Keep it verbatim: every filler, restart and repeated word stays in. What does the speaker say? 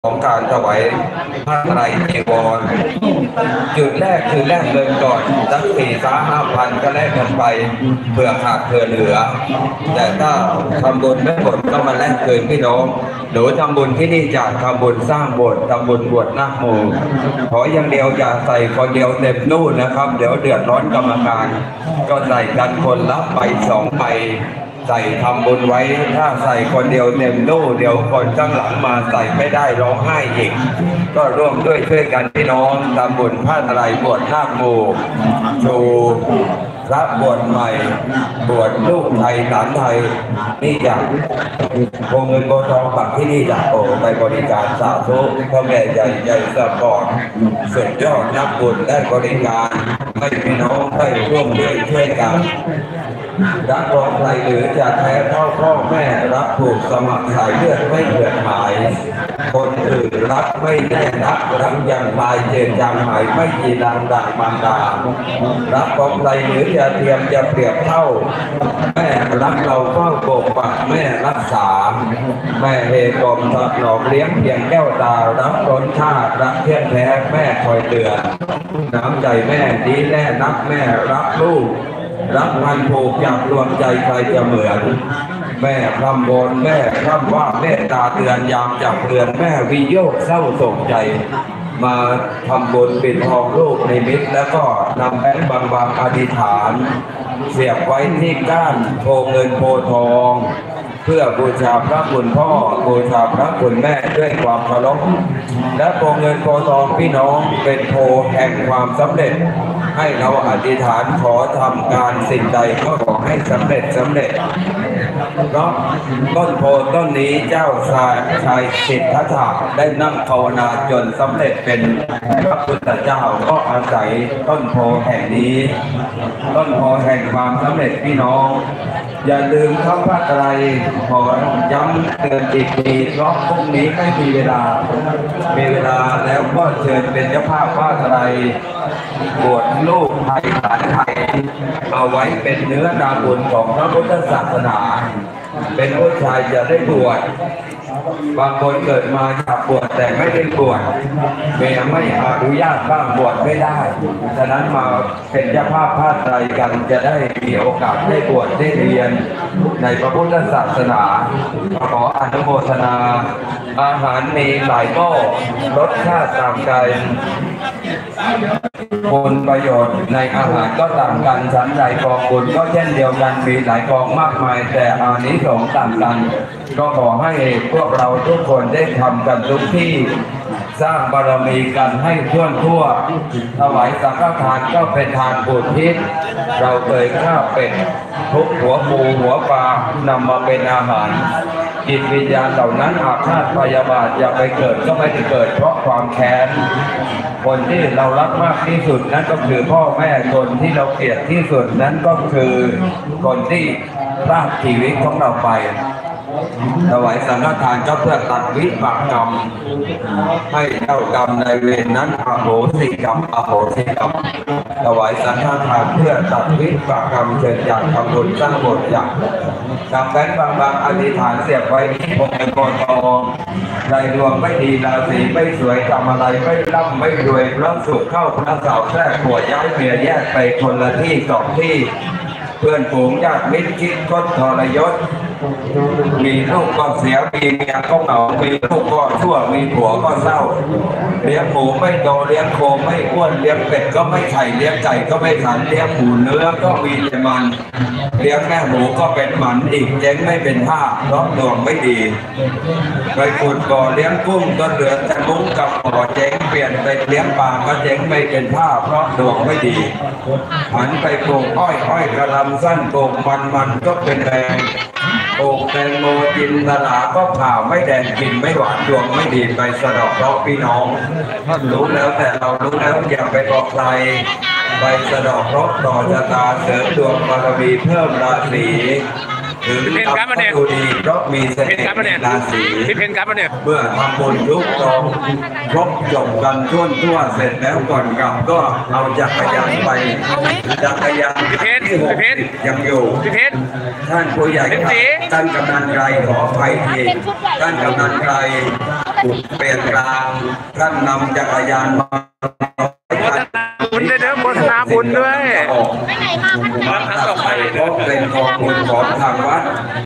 ของการถวายผ้าไตรจีวรจุดแรกคือแรกเงินก่อนสักสี่สาห้าพันก็แลกกันไปเผื่อขาดเผื่อเหลือแต่ถ้าทำบุญไม่หมดก็มาแลกเกินพี่น้องหนูทำบุญที่นี่จากทำบุญสร้างโบสถ์ทำบุญบวชนาคโมขออย่างเดียวอย่าใส่คนเดียวเต็มนู่นนะครับเดี๋ยวเดือดร้อนกรรมการก็ใส่กันคนละใบสองใบใส่ทำบุญไว้ถ้าใส่คนเดียวเต็มตู้เดี๋ยวคนข้างหลังมาใส่ไม่ได้ร้องไห้อีกก็ร่วมด้วยช่วยกันพี่น้องทำบุญผ้าไตรบวชนาคโมชูพระบวชใหม่บวชลูกไทยหลานไทยนี่อย่างโกเงินโกทองปักที่นี่จากโอไปบริการสาธุพ่อแม่ใหญ่ใหญ่สปอร์ตสุดยอดนักบุญและบริการให้พี่น้องได้ร่วมด้วยช่วยกันรักของใครหรือจะแท้เท่าพ่อแม่รักผูกสมัครสายเลือดไม่เกิดหายคนอื่นรักไม่แน่รักรักยังตายเจนจางหายไม่ยีรังดังมารดารักของใครหรือจะเทียมจะเปรียบเท่าแม่รักเราเฝ้าปกปักแม่รักษาแม่เฮกลมถนอมเลี้ยงเพียงแก้วตารักล้นชาติรักเที่ยงแท้แม่คอยเตือนน้ำใจแม่ดีแน่นักแม่รักลูกรักมันผูกอยากรวมใจใครจะเหมือนแม่คำบนแม่คำว่าแม่ตาเตือนยามจับเตือนแม่วิโยกเศร้าโศกใจมาทำบุญปิดทองลูกในมิตรแล้วก็นำแบงค์บางๆอธิษฐานเสียบไว้ที่ก้านโพเงินโพทองเพื่อบูชาพระคุณพ่อบูชาพระคุณแม่ด้วยความเคารพและโพเงินโพทองพี่น้องเป็นโพแห่งความสำเร็จให้เราอธิษฐานขอทำการสิ่งใดก็ขอให้สำเร็จสำเร็จเพราะต้นโพต้นนี้เจ้าชายชายสิทธัตถะได้นั่งภาวนาจนสำเร็จเป็นพระพุทธเจ้าก็อาศัยต้นโพแห่งนี้ต้นโพแห่งความสำเร็จพี่น้องอย่าลืมเข้าพระไตรขอย้ำเตือนอีกทีเพราะพรุ่งนี้ไม่มีเวลามีเวลาแล้วก็เชิญเป็นเจ้าภาพพระไตรบวชลูกไทยหลานไทยเอาไว้เป็นเนื้อนาบุญของพระพุทธศาสนาเป็นผู้ชายจะได้บวชบางคนเกิดมาอยากบวชแต่ไม่ได้บวชเมียไม่อนุญาตบ้างบวชไม่ได้ฉะนั้นมาเป็นเจ้าภาพผ้าไตรกันจะได้มีโอกาสได้บวชได้เรียนในพระพุทธศาสนาขออนุโมทนาอาหารมีหลายหม้อรสชาติต่างกันคุณประโยชน์ในอาหารก็ต่างกันชั้นใดกองบุญก็เช่นเดียวกันมีหลายกองมากมายแต่อานิสงส์ต่างกันก็ขอให้พวกเราทุกคนได้ทำกันทุกที่สร้างบารมีกันให้ทั่วทั่วถวายสังฆทานก็เป็นทานบุญทิศเราเคยฆ่าเป็ดทุกหัวปูหัวปลานำมาเป็นอาหารจิตวิญญาณเหล่านั้นอาฆาตพยาบาทอย่าไปเกิดก็ไม่ได้เกิดเพราะความแค้นคนที่เรารักมากที่สุดนั้นก็คือพ่อแม่คนที่เราเกลียดที่สุดนั้นก็คือคนที่พรากชีวิตของเราไปถวายสังฆทานก็เพื่อตัดวิบากกรรมให้เจ้ากรรมในเวรนั้นอโหสิกรรมอโหสิกรรมถวายสังฆทานเพื่อตัดวิบากกรรมเชิญจากทำบุญสร้างบุญอย่างจำแบงค์บางๆอธิษฐานเสียบไว้ที่พงศ์โกทองใจดวงไม่ดีราศีไม่สวยทำอะไรไม่ร่ำไม่รวยพระสุขเข้าพระเสาแทรกหัวย้ายเมียแยกไปคนละที่สองที่เพื่อนฝูงญาติมิตรคิดคดทรยศมีลูกก็เสียมีเมียก็เหงามีลูกก็ชั่วมีผัวก็เศร้าเลี้ยงหมูไม่โตเลี้ยงโคไม่อ้วนเลี้ยงเป็ดก็ไม่ไข่เลี้ยงไก่ก็ไม่ขันเลี้ยงหมูเนื้อก็มีแต่มันเลี้ยงแม่หมูก็เป็นหมันอีกเจ๊งไม่เป็นท่าเพราะดวงไม่ดีไปขุดบ่อเลี้ยงกุ้งก็เหลือแต่มุ้งกับบ่อเจ๊งเปลี่ยนไปเลี้ยงปลาก็เจ๊งไม่เป็นท่าเพราะดวงไม่ดีหันไปปลูกอ้อยอ้อยกระลำสั้นปลูกมันมันก็เป็นแรงปลูกแตงโมกินตลาก็ผ่าไม่แดงกินไม่หวานดวงไม่ดีไปสะดอกเคราะห์พี่น้องรู้แล้วแต่เรารู้แล้วอย่าไปบอกใครไปสะดอกเคราะห์ต่อชะตาเสริมดวงบารมีเพิ่มราศีหรือทำให้ดูดีเพราะมีเสน่ห์ราศีเมื่อทำบุญทุกกองครบจบกันทั่วทั่วเสร็จแล้วก่อนกลับก็เอาจักรยานไปจักรยานที่หกสิบยังอยู่ท่านผู้ใหญ่ท่านกำนันไกรขอไปทีท่านกำนันไกรเปลี่ยนกลางท่านนำจักรยานมาบุญด้วยเด้อโฆษณาบุญด้วยไปไหนมาพันธุ์เพราะเป็นกองทุนของทางวัด